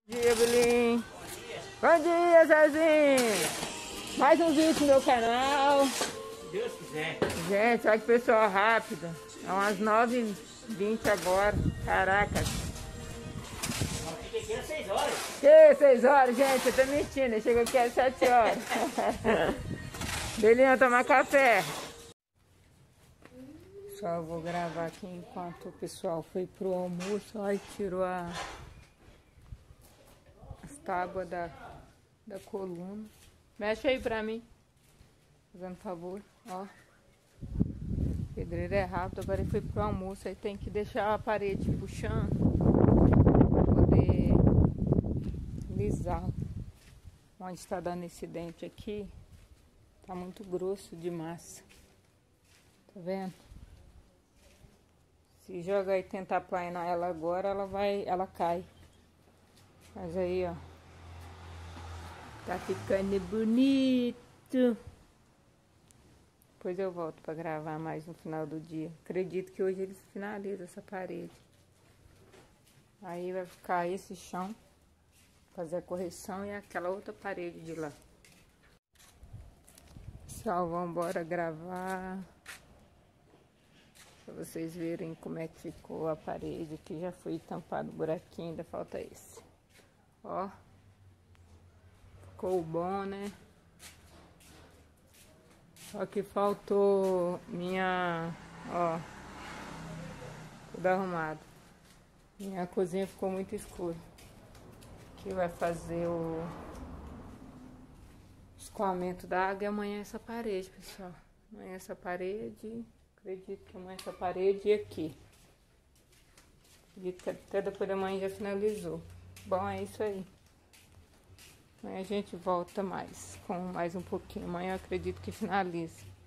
Bom dia, Belim. Bom dia, Zezinho. Mais um vídeo no meu canal. Se Deus quiser. Gente, olha que pessoa rápida. É umas 9h20 agora. Caraca. Fiquei aqui às 6 horas. Que 6 horas, gente? Eu tô mentindo. Eu chego aqui às 7 horas. Belinha, tomar café. Só eu vou gravar aqui enquanto o pessoal foi pro almoço. Olha, tirou as tábuas da coluna. Mexe aí pra mim. Fazendo favor, ó. O pedreiro é rápido, agora ele foi pro almoço. Aí tem que deixar a parede puxando pra poder lisar. Onde está dando esse dente aqui, tá muito grosso de massa. Tá vendo? Se jogar e tentar planar ela agora, ela cai. Mas aí, ó. Tá ficando bonito. Depois eu volto pra gravar mais no final do dia. Acredito que hoje eles finalizam essa parede. Aí vai ficar esse chão. Fazer a correção e aquela outra parede de lá. Pessoal, vamos embora gravar. Pra vocês verem como é que ficou a parede. Aqui já foi tampado o buraquinho, ainda falta esse. Ó. Ficou bom, né? Só que faltou minha... Ó. Tudo arrumado. Minha cozinha ficou muito escura. Aqui vai fazer o escoamento da água e amanhã essa parede, pessoal. Amanhã essa parede... Acredito que amanhã essa parede e aqui. Acredito que até depois da manhã já finalizou. Bom, é isso aí. Amanhã a gente volta mais, com mais um pouquinho. Amanhã eu acredito que finaliza.